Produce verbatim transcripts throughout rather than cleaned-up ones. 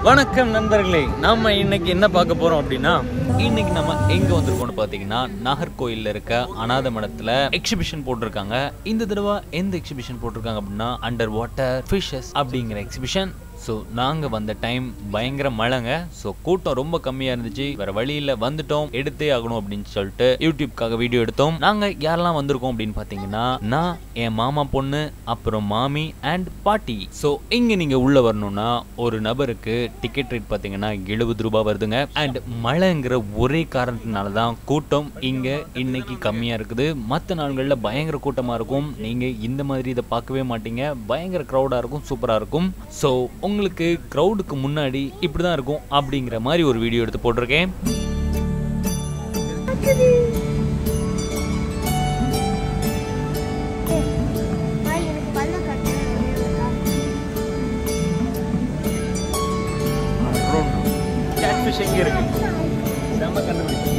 வணக்கம் நண்பர்களே, நாம இன்னைக்கு என்ன பார்க்க போறோம் அப்படின்னா, இன்னைக்கு நம்ம எங்க வந்திருக்கோம்னு பாத்தீங்கன்னா நாகர்கோயில்ல இருக்க அநாத மடத்துல எக்ஸிபிஷன் போட்டிருக்காங்க. இந்த தடவை எந்த எக்ஸிபிஷன் போட்டிருக்காங்க அப்படின்னா அண்டர் வாட்டர் ஃபிஷஸ் அப்படிங்கிற எக்ஸிபிஷன். ஸோ நாங்கள் வந்த டைம் பயங்கர மழைங்க. ஸோ கூட்டம் ரொம்ப கம்மியாக இருந்துச்சு. வேற வழியில் வந்துட்டோம், எடுத்தே ஆகணும் அப்படின்னு சொல்லிட்டு யூடியூப்காக வீடியோ எடுத்தோம். நாங்கள் யாரெல்லாம் வந்திருக்கோம் அப்படின்னு பார்த்தீங்கன்னா, நான், என் மாமா பொண்ணு, அப்புறம் மாமி அண்ட் பாட்டி. ஸோ இங்கே நீங்கள் உள்ளே வரணும்னா ஒரு நபருக்கு டிக்கெட் ரேட் பார்த்தீங்கன்னா எழுபது ரூபாய் வருதுங்க. அண்ட் மழைங்கிற ஒரே காரணத்தினால தான் கூட்டம் இங்கே இன்னைக்கு கம்மியாக இருக்குது. மற்ற நாள்களில் பயங்கர கூட்டமாக இருக்கும். நீங்கள் இந்த மாதிரி இதை பார்க்கவே மாட்டீங்க. பயங்கர க்ரௌடாக இருக்கும், சூப்பராக இருக்கும். ஸோ உங்களுக்கு கிரவுடுக்கு முன்னாடி இப்படிதான் இருக்கும் அப்படிங்கிற மாதிரி ஒரு வீடியோ எடுத்து போட்டிருக்கேன். கேட்ஃபிஷ் எங்க இருக்கு? செம கண்டுபிடிச்சு.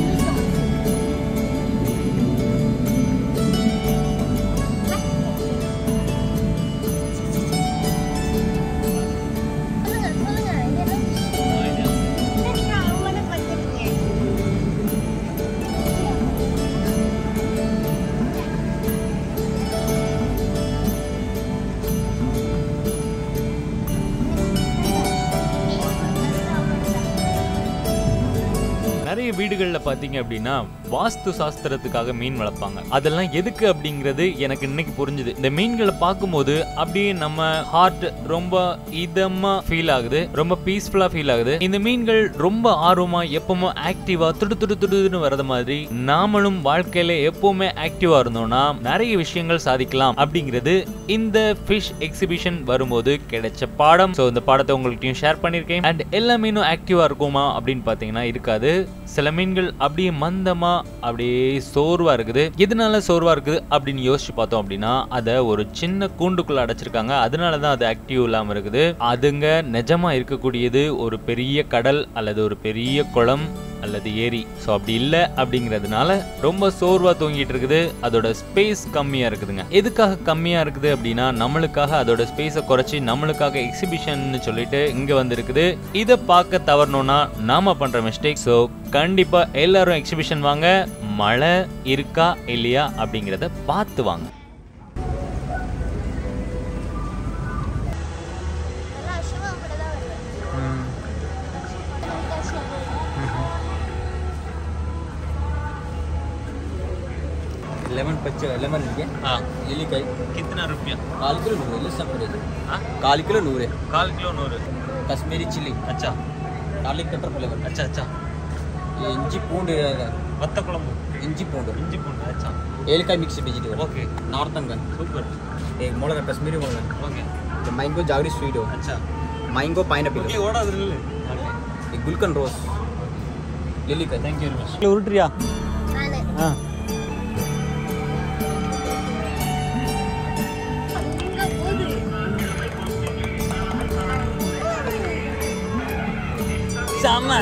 நிறைய வீடுகளில் பார்த்தீங்க அப்படின்னா வாஸ்து சாஸ்திரத்துக்காக மீன் வளர்ப்பாங்க. அதெல்லாம் எதுக்கு அப்படிங்கிறது எனக்கு இன்னைக்கு புரிஞ்சுது. இந்த மீன்களை பார்க்கும்போது அப்படியே நம்ம ஹார்ட் ரொம்ப இதமா ஃபீல் ஆகுது, ரொம்ப பீஸ்ஃபுல்லா ஃபீல் ஆகுது. இந்த மீன்கள் ரொம்ப ஆர்வமா எப்பவுமே ஆக்டிவா துடு துடு துடுன்னு வரது மாதிரி நாமளும் வாழ்க்கையில எப்பவுமே ஆக்டிவா இருந்தோம்னா நிறைய விஷயங்கள் சாதிக்கலாம் அப்படிங்கிறது இந்த ஃபிஷ் எக்ஸிபிஷன் வரும்போது கிடைச்ச பாடம். ஸோ இந்த பாடத்தை உங்கள்கிட்டயும் ஷேர் பண்ணியிருக்கேன். அண்ட் எல்லா மீனும் ஆக்டிவா இருக்குமா அப்படின்னு பார்த்தீங்கன்னா இருக்காது. சில மீன்கள் அப்படியே மந்தமா அப்படியே சோர்வா இருக்குது. எதனால சோர்வா இருக்குது அப்படின்னு யோசிச்சு பார்த்தோம் அப்படின்னா, அதை ஒரு சின்ன கூண்டுக்குள்ள அடைச்சிருக்காங்க. அதனாலதான் அது ஆக்டிவ் இல்லாம இருக்குது. அதுங்க நிஜமா இருக்கக்கூடியது ஒரு பெரிய கடல் அல்லது ஒரு பெரிய குளம் அல்லது ஏரி. ஸோ அப்படி இல்லை அப்படிங்கிறதுனால ரொம்ப சோர்வா தூங்கிட்டு இருக்குது. அதோட ஸ்பேஸ் கம்மியா இருக்குதுங்க. எதுக்காக கம்மியா இருக்குது அப்படின்னா, நம்மளுக்காக அதோட ஸ்பேஸை குறைச்சி நம்மளுக்காக எக்ஸிபிஷன் சொல்லிட்டு இங்க வந்திருக்குது. இதை பார்க்க தவறணும்னா நாம பண்ற மிஸ்டேக். ஸோ கண்டிப்பா எல்லாரும் எக்ஸிபிஷன் வாங்க. மழை இருக்கா இல்லையா அப்படிங்கிறத பார்த்து வாங்க. लेमन पच्चे लेमन है हाँ लिली का कितना रुपया? काल किलो नूर है सब पड़ेगा हाँ काल किलो नूर है काल किलो नूर कश्मीरी चिली अच्छा गार्लिक पेपर फ्लेवर अच्छा अच्छा ये इंची पूंड वत्त कुलंबु इंची पूंड इंची पूंड अच्छा एलकाय मिक्स वेजिटेबल ओके नार्थन गन सूपर एक मोलगा कश्मीरी मोलगा ओके तो मैंगो जागरी स्वीट हो अच्छा मैंगो पाइनएप्पल ओके ओड़ा ಅದರಲ್ಲಿ एक गुलकंद रोज लिली का थैंक यू वेरी मच उरुट्रिया नाने हां sama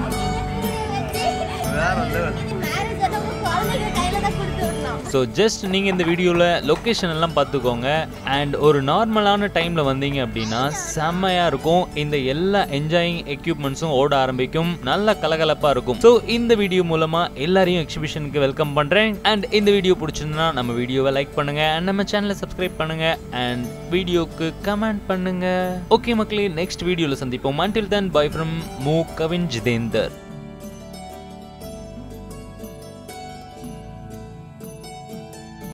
ஸோ ஜஸ்ட் நீங்கள் இந்த வீடியோவில் லொக்கேஷன் எல்லாம் பார்த்துக்கோங்க. அண்ட் ஒரு நார்மலான டைமில் வந்தீங்க அப்படின்னா செம்மையாக இருக்கும். இந்த எல்லா என்ஜாயிங் எக்யூப்மெண்ட்ஸும் ஓட ஆரம்பிக்கும். நல்ல கலகலப்பாக இருக்கும். ஸோ இந்த வீடியோ மூலமாக எல்லாரையும் எக்ஸிபிஷனுக்கு வெல்கம் பண்ணுறேன். அண்ட் இந்த வீடியோ பிடிச்சிருந்தா நம்ம வீடியோவை லைக் பண்ணுங்கள் அண்ட் நம்ம சேனலை சப்ஸ்கிரைப் பண்ணுங்கள் அண்ட் வீடியோக்கு கமெண்ட் பண்ணுங்கள். ஓகே மக்களே, நெக்ஸ்ட் வீடியோவில் சந்திப்போம். until then bye from மூ கவின் ஜிதேந்தர்.